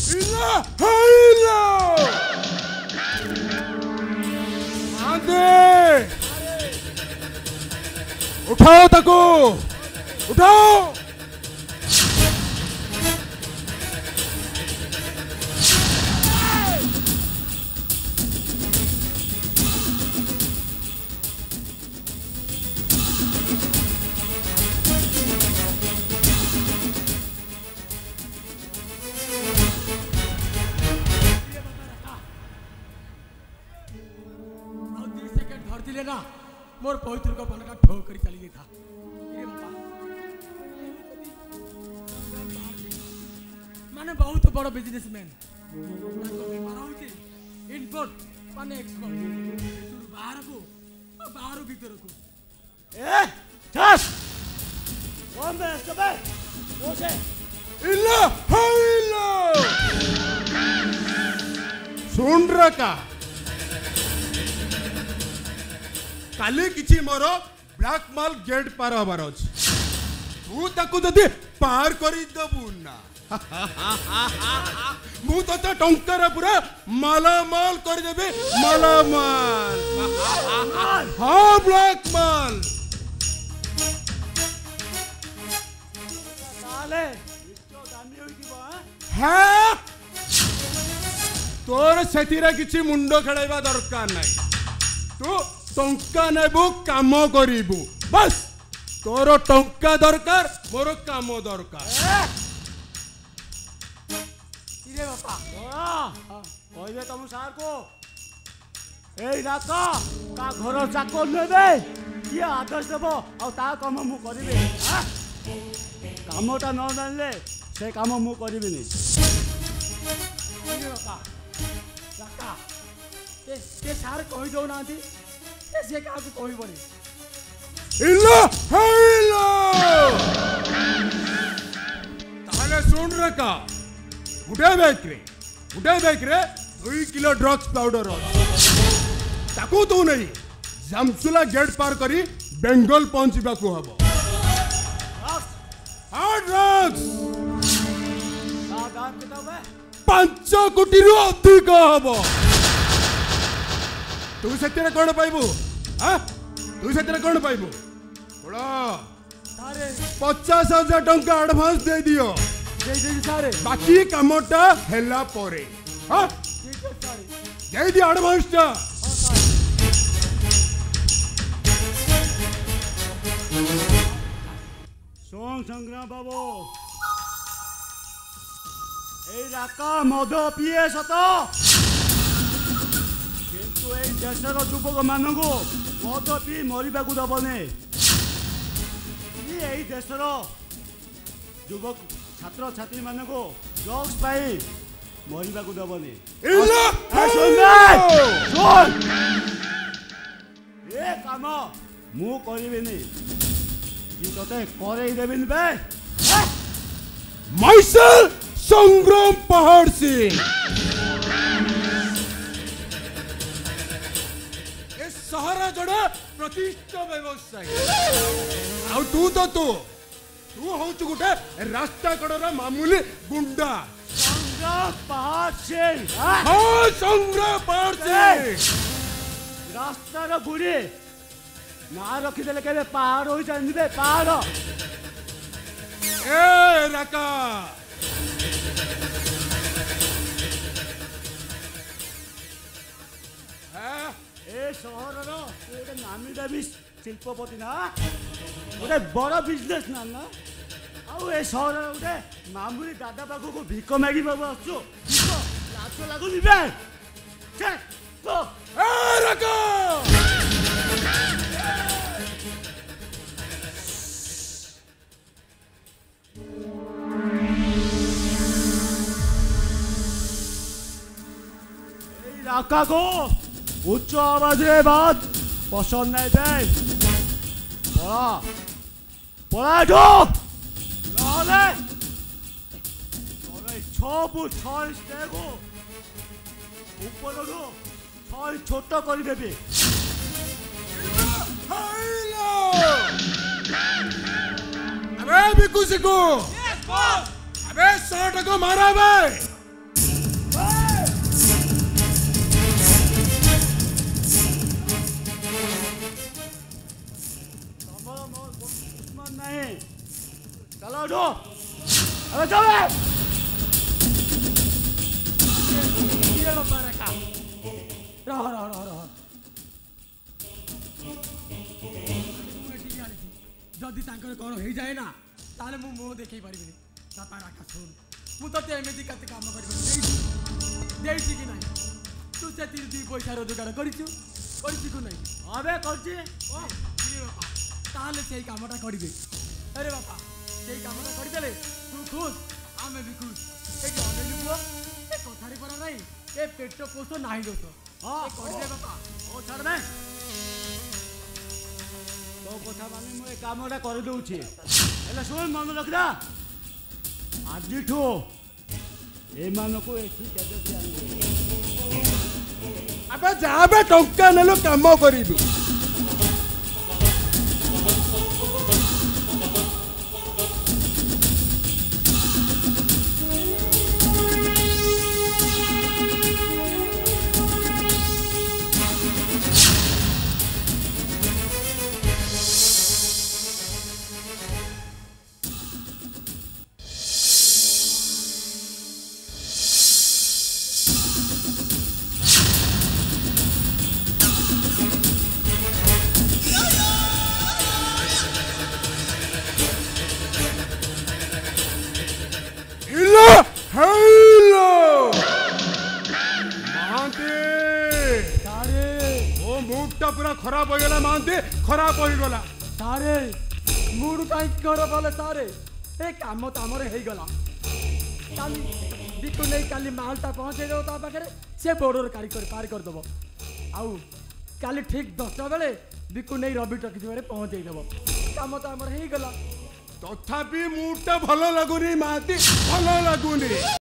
इला हाइला आंदे उठाओ तको उठाओ मोर पवित्र को बनका ठो करी चली गई था माने बहुत बड़ बिजनेसमैन इनपुट माने एक्सपोर्ट बाहर भीतर को ए चस कौन है सबे वो से इला हाइला सुन रका काली किछि मोर ब्लैक माल गेट पार हबार अछि तू ताकू जदि पार करी दबु ना मु तो टंकार पूरा मालामाल कर देबे मालामाल हाँ ब्लैक माल साले इतो दामी होई दिबो हाँ तोर सेतिरा किछि मुंडो खेलाइबा दरकार नाही तू टंका नेबू काम करिबू बस तोर टंका दरकार मोर काम दरकार इरे बापा कहबे तुम सार को ए राका का घर चाकर नेबे ये आदेश देबो आ ता काम मु करिबे कामटा न जानले से काम मु करिबिनी इरे बापा राका ते सार कहि दो नांती से का को कहि बने इला हाइला ताले सुन रका उठे बैक रे 2 किलो ड्रग्स पाउडर ताकू तू नहीं जामसुला गेट पार करी बेंगल पहुंचबा को हबो हां ड्रग्स दाम किताबे 5 कोटी रु अधिक हबो तू सेतेरे कोन पाइबू हां तू सेतेरे कोन पाइबू थोड़ा सारे 50,000 टंका एडवांस दे दियो दे सारे बाकी कामटा हेला परे हां ठीक है सारे दे दियो एडवांस टा सोम संग्राम बाबू ए राका मद पिए सत किंतु ए देशर युवक मानू मद पी मरवा दबने ये देशर युवक छात्र छात्री मान ड्रग्स पाई मरवा दबने ए काम मु करिबिनी कि तते करई देबिन बे माइसल संग्राम पहाड़ सिंह ए सहारा जड़ा प्रतिष्ठा व्यवसायी आ तू होचु गुटे रास्ता कड़र मामूली गुंडा संग्राम पहाड़ सिंह हाँ संग्राम पहाड़ सिंह रास्तार बुढ़ी ना रखीदे के पहाड़ हो जाए पहाड़ ए राका ए सहर गोटे नामी दामी शिल्पपति ना गोटे बड़ बिजनेस मैन ना आउ ए सहर गोटे मामूली दादा पाखक भिक मागी बाबू आसु लाज लगुनि बे तो ए राका राका को उच्च आवाज रे बात पसंद नहीं दे पड़ा पड़ा जो लाले तोरे 6 फुट 6 इंच देखो ऊपर रो 6 इंच छोटा कर देबे हाइलो अबे बिकू सिकू यस बॉस अबे 100 को मारा बे नहीं चलो उठो अबे चलो ये बापा रखा रह रह रह रह जदि तांकर कौन हो जाए ना ताले मु मुह देखै परिबिनी बापा रखा सुन मु तते एमिति कते काम करबो देइछि कि नाही तू से तीर दुई पैसा रोजगार करिछु को नहीं अबे करछि ओ ये बापा ताले सेई कामटा करिबे अरे बापा सेई कामटा करि देले तू खुश आमे भी खुश ए कि अने लुबो ए कथारी परा नाही ए पेट पोष नाही दोस हां कर दे बापा ओ छाड़ दे तो कथा माने मु ए कामटा कर दउछि एला सुन मन रखदा आजिठो ए मानको एठी केबे दियानी अबे जाबे टंका नेलो काम करिबु पूरा खराब हो गला मानते खराब हो गला सारे मूड काई खराब होले सारे ए काम त हमरे हेई गला काली दिको नै काली मालटा पहुंचे दो ता पाखरे से बॉर्डर कारी पार कर दबो आउ काली ठीक 10टा बेले दिको नै रवि टकी बारे पहुंचे दबो काम त हमरे हेई गला तथापि मूडटा भलो लागुनी मानते भलो लागुनी